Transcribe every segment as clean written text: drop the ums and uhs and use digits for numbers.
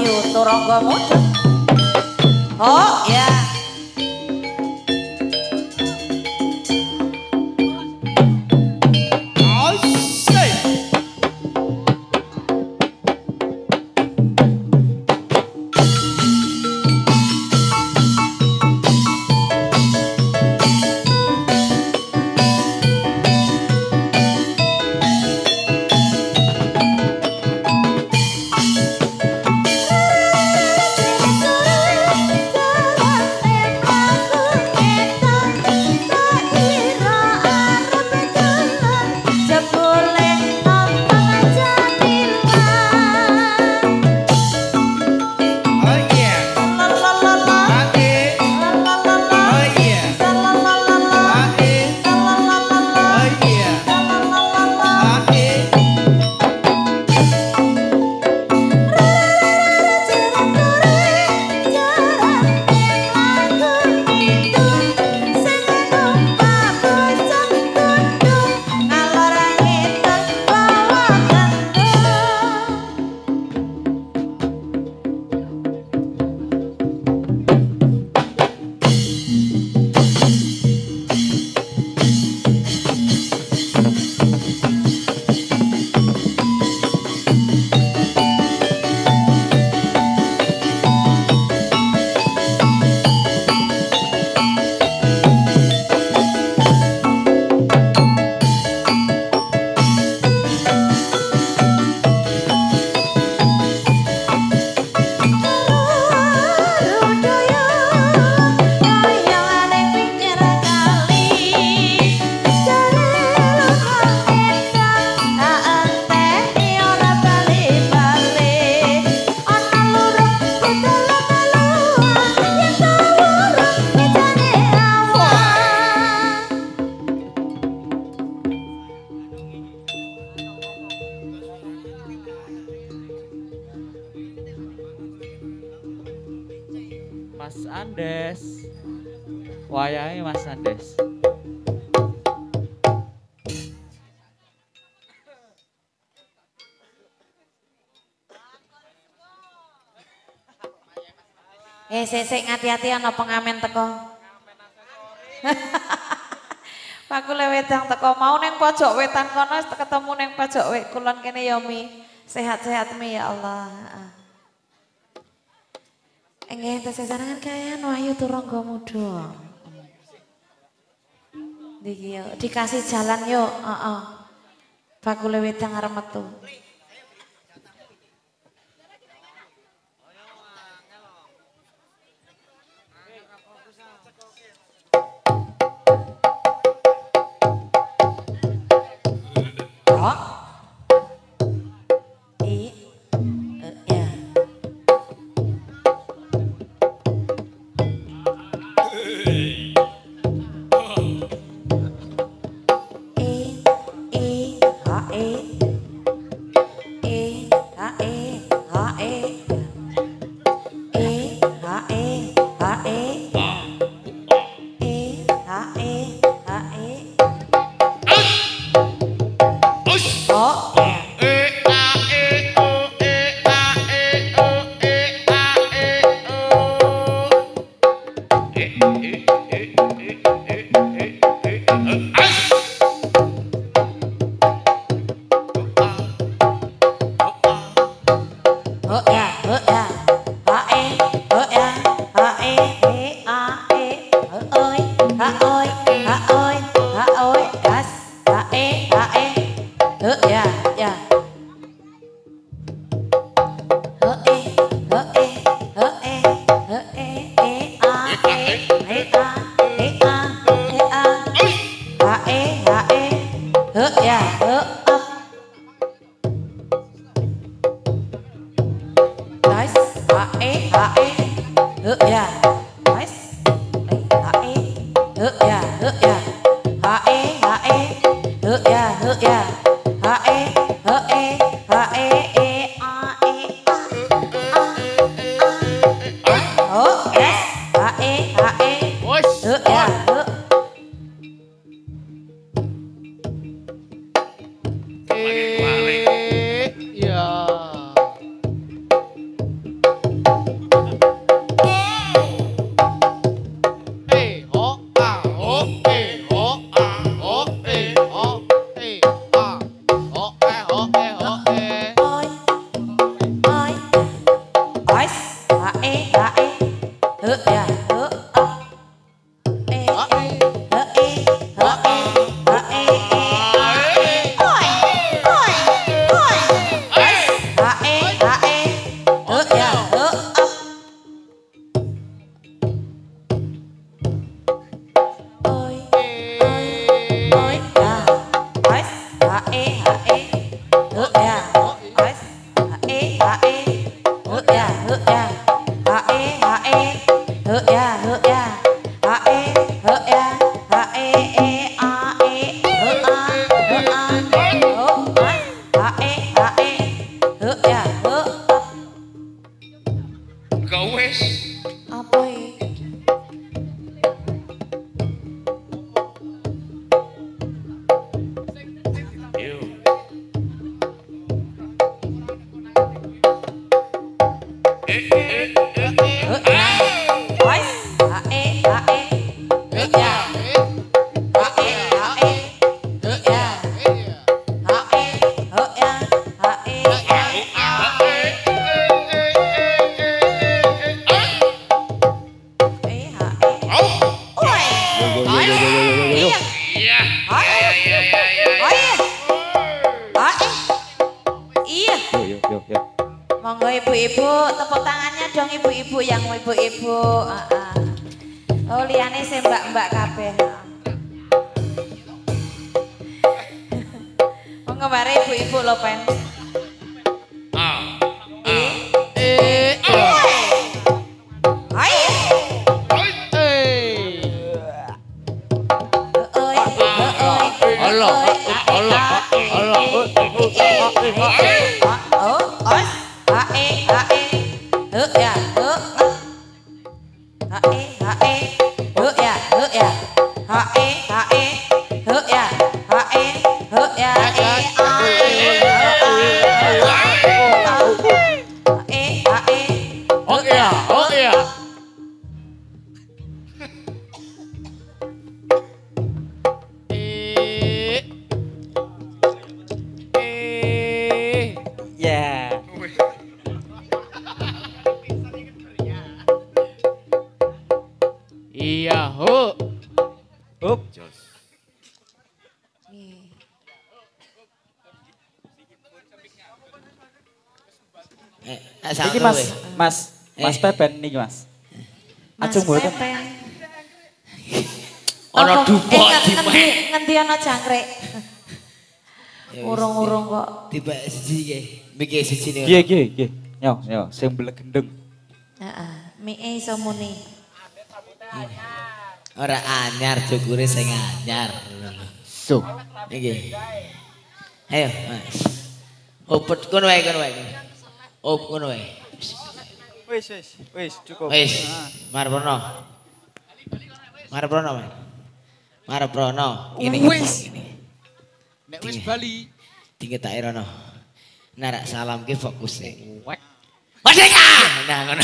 Wahyu Turangga Mudeng. Oh ya. Mas Andes. Wayange Mas Andes. Sik ngati-hati ana pengamen teko. Aku le wedang teko mau ning pojok wetan kono ketemu ning pojok kulon kene ya Mi. Sehat-sehat Mi ya Allah. Nggih tesesarangan kaya Wahyu Turangga Mudeng. Niki yo dikasih jalan yo, heeh. Bakule wedang arep metu. ya apa Monggo ibu-ibu, tepuk tangannya dong ibu-ibu yang ibu-ibu. Oh liane sih mbak-mbak kabeh. Monggo bare ibu-ibu lho pen. Iya, ho. Up. Iki Mas Pepen niki Mas. Ajeng mboten. Ana dupa ngendi ana jangkrik. Urung-urung kok. Tiba siji nggih. Mikir siji niku. Nggih. Yo, sing blegendeng. Heeh, mie iso muni. Ora anyar jukure sing anyar. So, Nggih. Ayo, Mas. Opet kono wae. Op kono wae. Wis cukup. Wis, Marprono. Marprono, Mas. Marprono. Wis. Nek wis bali, Dingetak rono. Narak salam ki fokus e. Merdeka! Nah, ngono.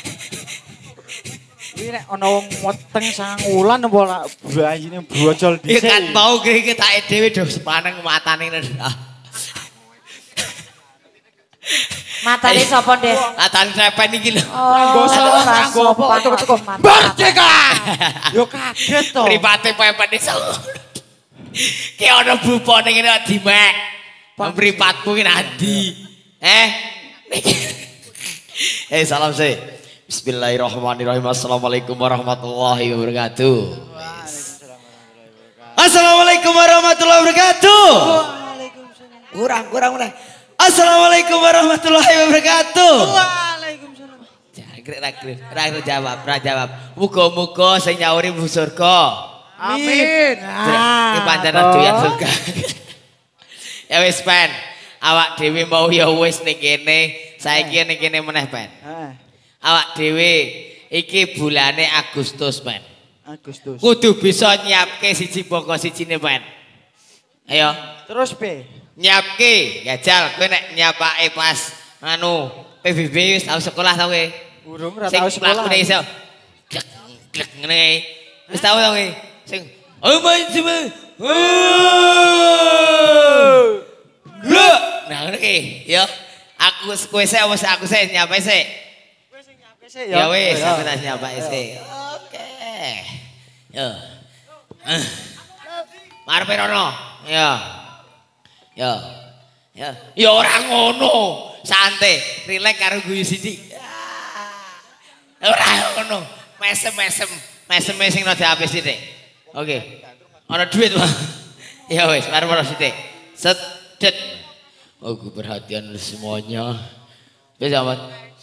Kuwi nek ana wong weteng sangulan apa lak bayine brojol Ya dhisik. kan mau ki ketake dhewe do sepaneng matane. Matane sapa, Des? Matane trepen iki lho. Oh, Nggo cukup. Merdeka! Yo kaget to. Mripate pepet iso. Ki ana bupane ngene dimek. Mripatku ki nanti. Salam sih. Bismillahirrahmanirrahim. Assalamualaikum warahmatullahi wabarakatuh. Assalamualaikum warahmatullahi wabarakatuh. Kurang. Assalamualaikum warahmatullahi wabarakatuh. Waalaikumsalam. Ra jawab. Muga-muga sing nyauri mlebu surga. Amin. Iki panjenengan doyan surga. Ya wis pen. Awak dhewe mau ya wis ning kene, saiki ning kene meneh pen. Awak dhewe iki bulane Agustus pen. Agustus. Kudu bisa nyiapke siji pokok sijine pen. Ayo. Terus P. Nyiapke, ya Jal, kowe nek nyiapake pas anu PBB wis tau sekolah tau kowe. Urung ora tau sekolah. Sing iso. Glek ngene. Wis tau tau kowe. Sing Nah ngono ki, ya. Aku kowe sik apa sik aku sik nyiapake sik. Ya wis, aku tak nyapa sih. Oke. Yo. Marep rono. Ya. Ya. Ya. Ya ora ngono. Santai, rileks karo guyu sithik. Ora ngono. Mesem-mesem. Mesem sing rada apik sithik. Oke. Ana duit, Pak. Ya wis, marep sithik. Set det. Aku perhatian semuanya. Wis amat.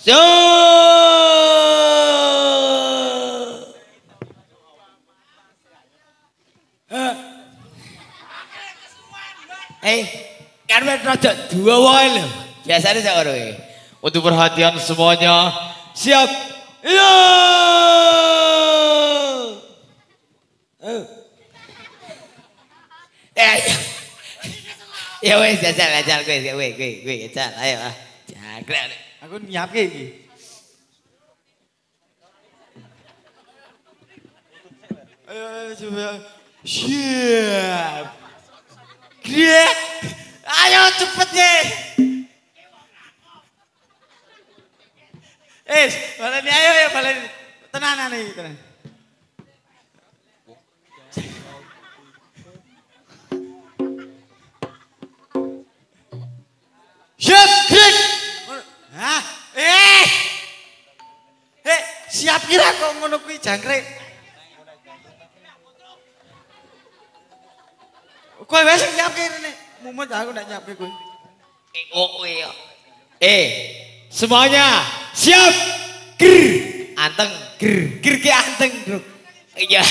Kan rada dua wae lho. Biasane sak ngono iki. Untuk perhatian semuanya. Siap. Iya. Ya wes jajal kowe jajal ayo ah. Jagrek. Aku nyiapke iki. Ayo coba. Siap. Grek. Ayo cepet ye. Baleni ayo ya baleni. Tenanan iki tenan. Siap, Greg. Hah? Siap kira kok ngono kuwi jangkrik. Kowe wis nyiapke rene. Mumet aku ndak nyiapke kowe. Semuanya siap. Ger. Anteng, ger ki anteng, Bro. Iya.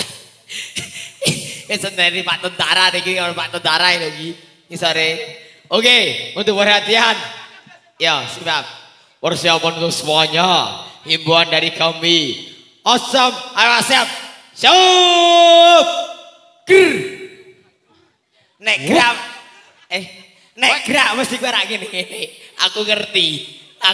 Dari Pak Tentara iki orang Pak Tentara iki. Isore. Oke, untuk perhatian. Ya, siap. Persiapan untuk semuanya. Himbauan dari kami. Awesome, ayo siap. Siap. Ger. Nek gerak mesti kowe ra ngene. Aku ngerti.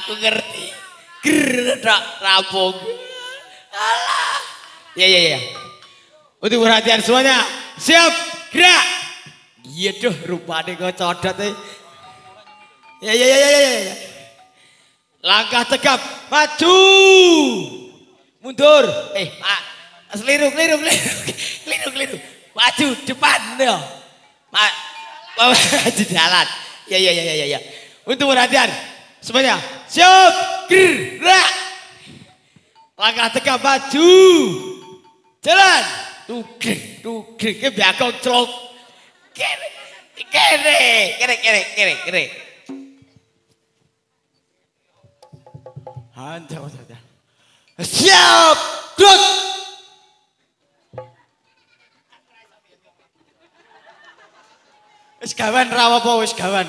Ger rampung. Alah. Ya. Untuk perhatian semuanya. Siap, gerak. Iya doh, rupane kok codot e. Ya. Langkah tegap, maju. Mundur. Pak. Seliru. Maju depan ya. Maju jalan. Ya. Untuk perhatian semuanya. Siap, gerak. Langkah tegap, maju. Jalan. Tuger ke belakang celok. Kere. Hantar. Siap, gerak. Wis gawan ra apa wis gawan.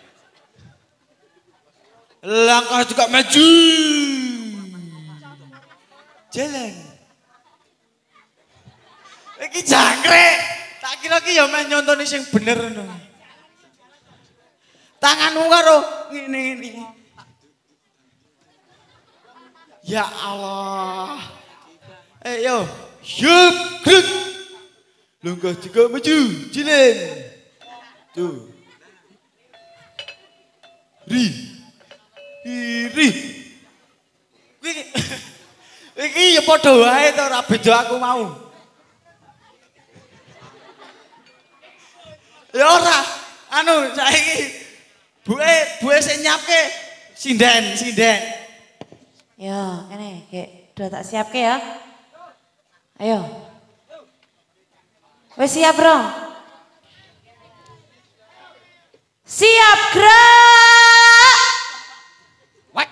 Langkah juga maju. Jalan. Iki jangkrik. Tak kira ki ya meh nyontoni sing bener ngono. Tanganmu karo ngene. Ya Allah. Yo, siap, gerak. Langkah juga maju, jalan. Tuh. Ri. Iki ya padha wae to ora beda aku mau. Ya ora, saiki buwe sing nyiapke sinden. Yo, kene, Gek, udah tak siapke ya. Ayo. Wis siap, Bro? Siap, gerak. What?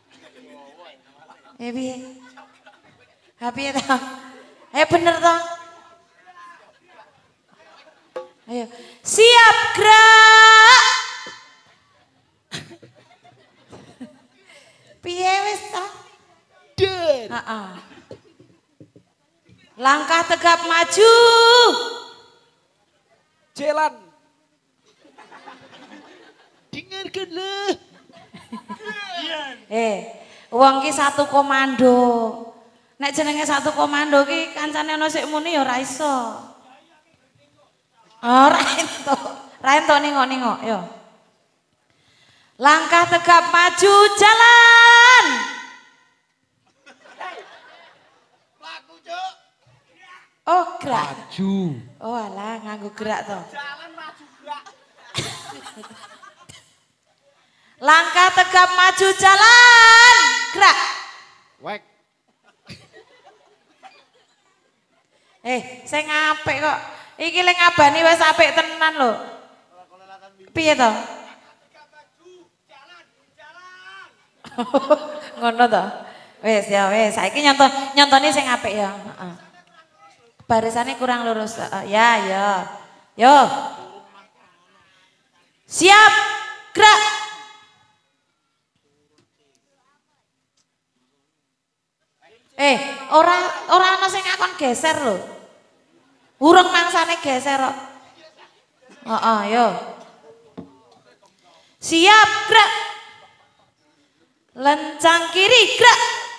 Piye? Piye ta? Ayo bener ta? Ayo. Siap, gerak. Piye wis ta? Heeh. Langkah tegap maju. Jalan. Dengarkanlah. Wong ki satu komando. Nek jenenge satu komando ki kancane ana sik muni ya ora iso. Ora ento nengok yo. Langkah tegap maju jalan. gerak. Maju. Oh alah nganggo gerak to. Langkah tegap maju jalan. Gerak. Wek. Sing apik kok. Iki lek ngabani wis apik tenan lho. Piye to? Ngono to. Wis ya wis, saiki nyontoni sing apik ya, heeh. Barisane kurang lurus. Ya, ya. Yo. Siap. Gerak. Ora ana sing ngakon geser lho. Urung mangsane geser kok. Heeh, yo. Siap, gerak. Lencang kiri, gerak.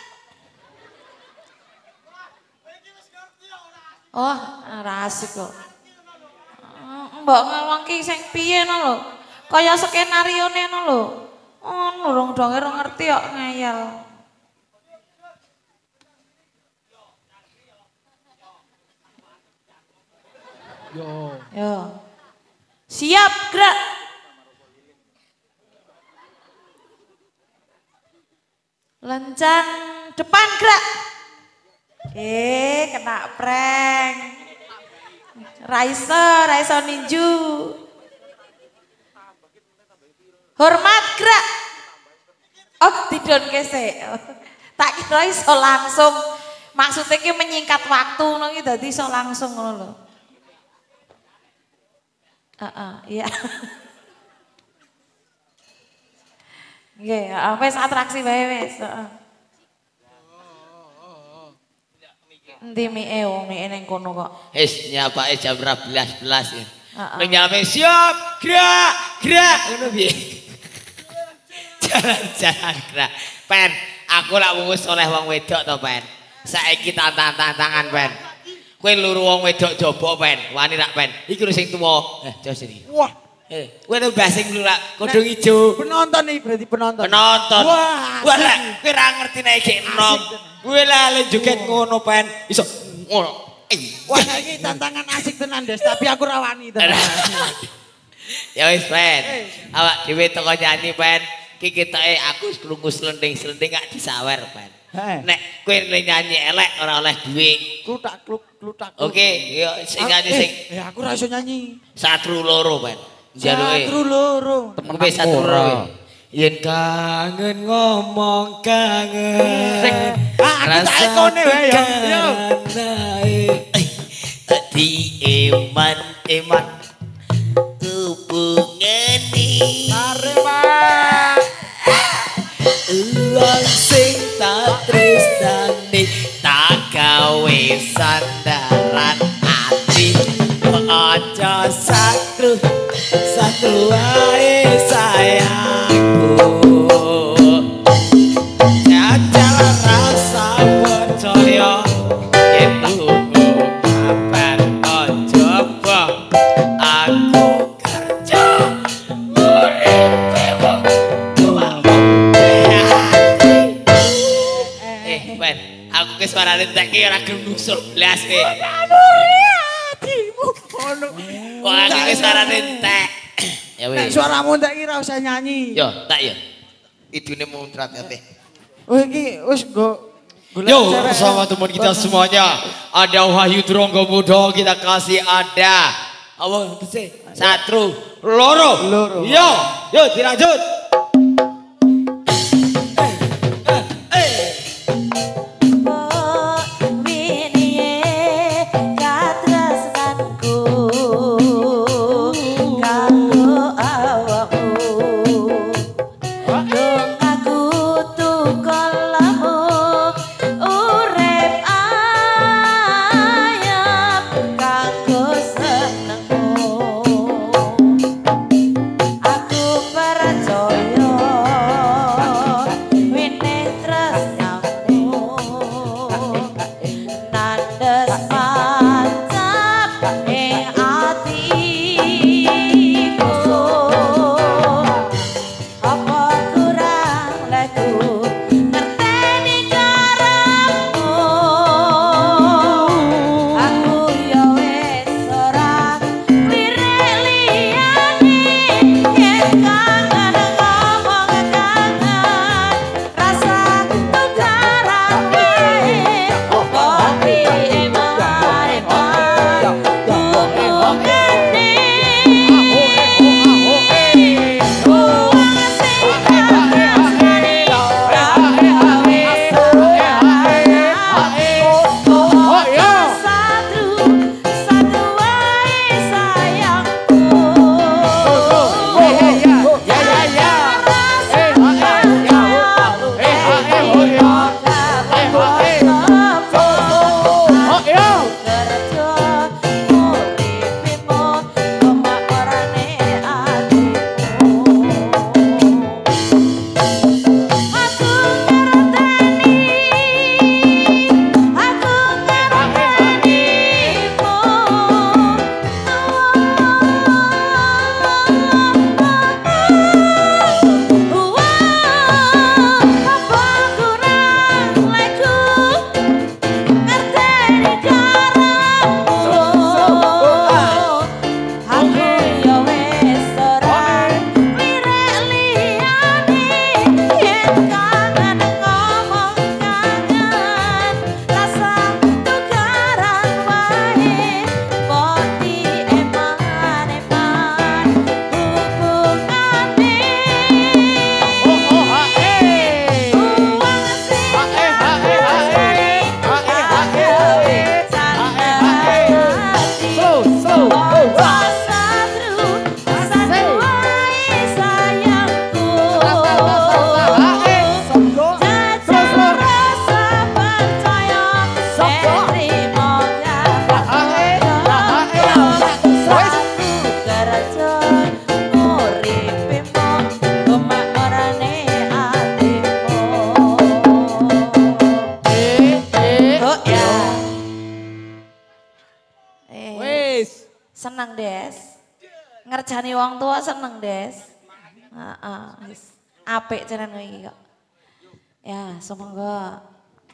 Oh, ora asik kok. Mbok ngomong ki sing piye no lho. Kaya skenarione no lho. Oh, nurung donge ora ngerti kok ngeyel. Yo. Siap, gerak. Lencang depan, gerak. Kena prank. Raiso ninju. Hormat, gerak. Oh, tidon kese. Tak kira iso langsung. Maksudnya ki menyingkat waktu ngono ki dadi iso langsung ngono lho. Iya. Nggih, wis atraksi wae wis, heeh. Endi mike wong mike ning kono kok. Wis nyapake jam 12 ya. Ning nyame siap, gerak, ngono piye? Jalan gerak. Pen, aku lak wis oleh wong wedok to, Pen. Saiki tantangan, Pen. Kowe luru wong wedok jobo, Pen. Wani rak, Pen. Iki lho sing tuwa. Jos iki. Wah. Kowe lho basing lho rak kodhong ijo. Penonton nih berarti penonton. Penonton. Wah. Wah, kowe ora ngerti nek iki enom. Kowe lale joget ngono, Pen. Iso ngono. Wah, iki tantangan asik tenan, Des, tapi aku ora wani tenan. Ya wis, Pen. Awak dhewe teko nyanyi, Pen. Ki ketoke aku krungu slending-slending gak disawer, Pen. Nek kowe nyanyi elek ora oleh dhuwit. Klutak. Oke, yo sing nyanyi sing aku ora iso nyanyi. Satru loro, Pen. Jaluke. Satru loro. Temen satru loro. Yen kangen ngomong kangen. Aku tak ekone wae ya. Yo. Tadi eman hubungan ini. Are, Pak. Uang sing tak tresnani tak gawe sandaran ati. Aja satru wae sayangku. Jajal rasa percaya yen tunggu kabar ojo aku kerja Ben, aku ke suara rentek ki ora gelem nusuk blas ki. Wah, aku ke suara rentek. Ya Nek wis. suaramu tak kira usah nyanyi. Yo, tak ya. Idune muntrat kabeh. Oh iki wis go Yo, bersama teman kita semuanya. Ada Wahyu Tronggo Muda, kita kasih ada. Apa sih? Satru, loro. Yo, dilanjut. Aku percaya Seneng, Des. Ngerjani wong tua seneng, Des. Heeh, wis apik jenengan iki kok. Ya, semoga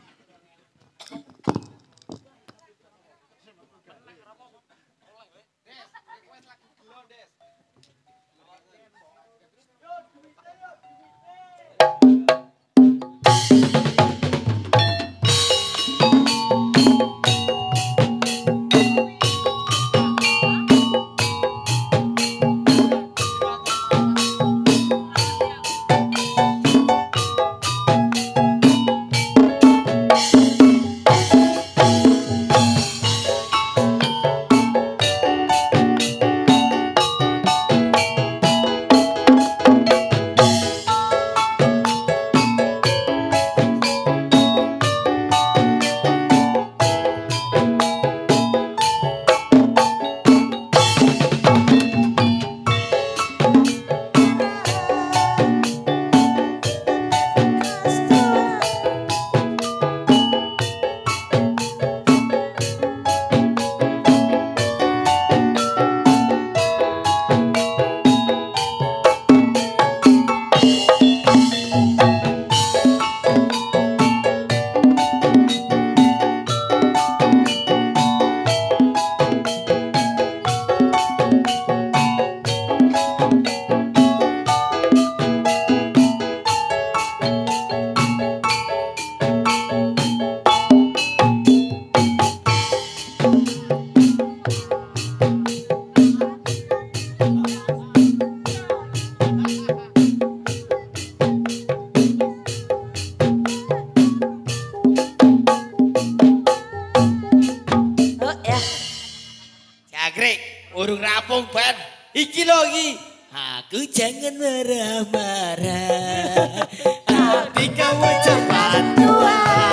urung rampung ban. Iki lho iki. Aku jangan marah-marah. Tapi kamu cepat tua.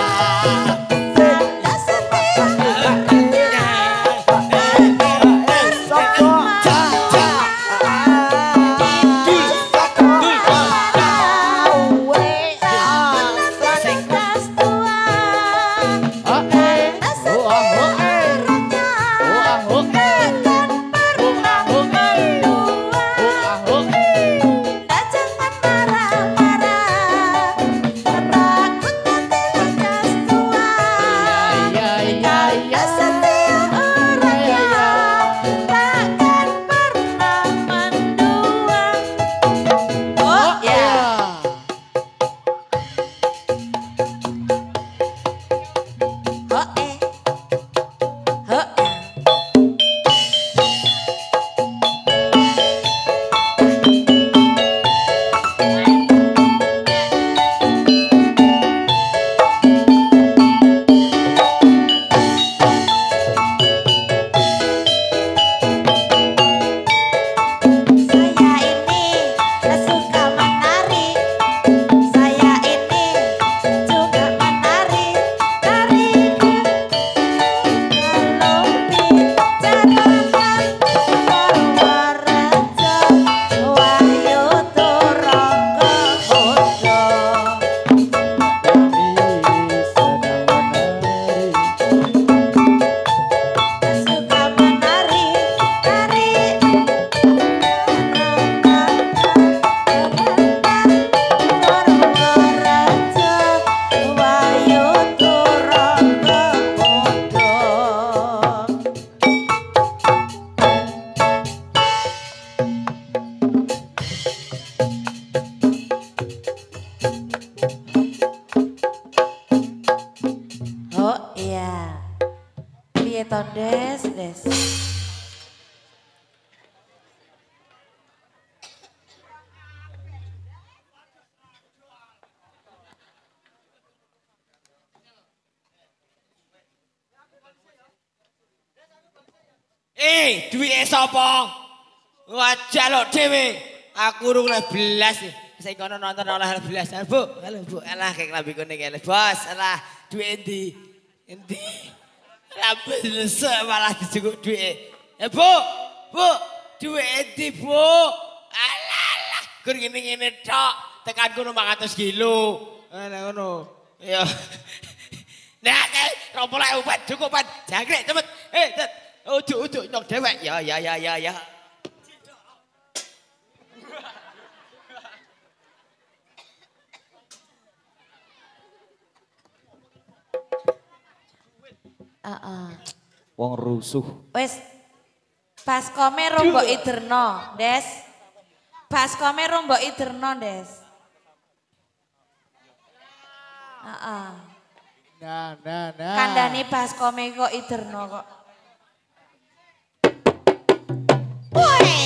Duwike sapa? Wajah lho dhewe. Aku urung oleh belas. Saiki kono nonton oleh belas. Bu, halo Bu. Alah kek lambi kuning ya, Bos. Alah duwe endi? Endi? Lambe malah dijukuk duwike. Ya Bu, Bu, duwe endi, Bu? Alah, gur ngene-ngene tok. Tekan kono 400 kilo. Ana ngono. Ya. Nah, rompolek obat cukup, Pak. Jangkrik cepet. Ujuk nyok dewek. Ya. Wong rusuh. Wis baskome rombok iderno, Des. Baskome rombok iderno, Des. Nah. Kandhane baskome kok iderno kok. Woi.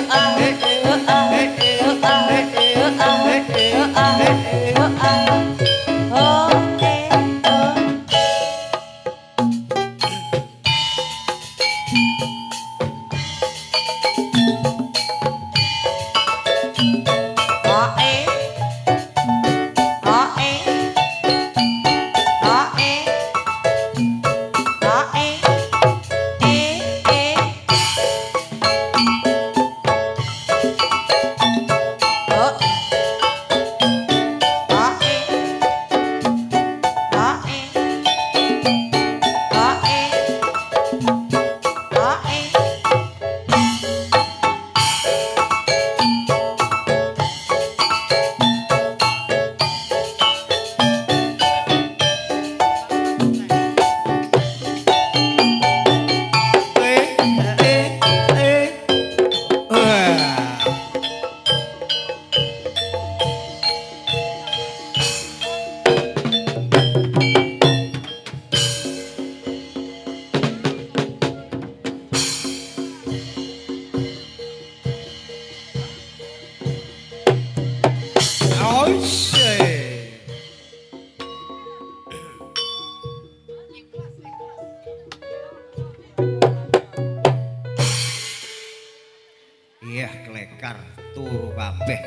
Iya klekar turu kabeh.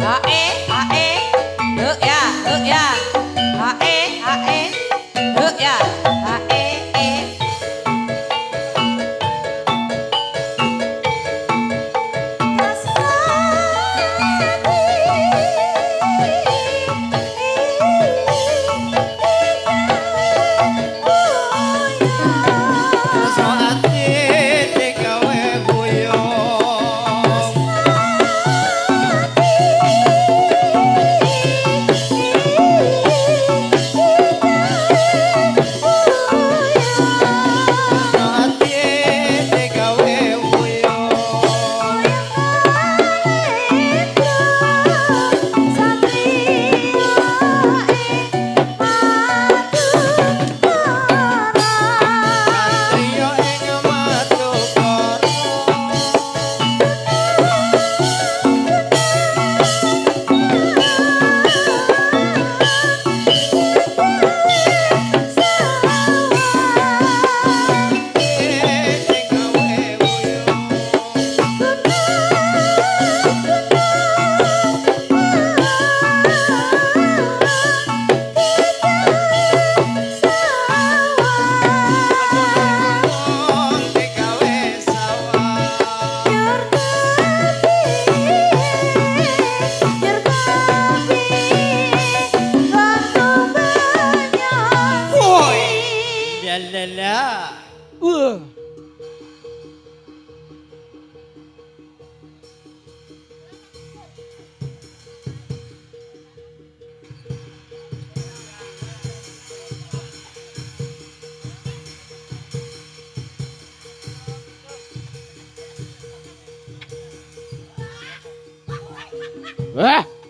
Wah.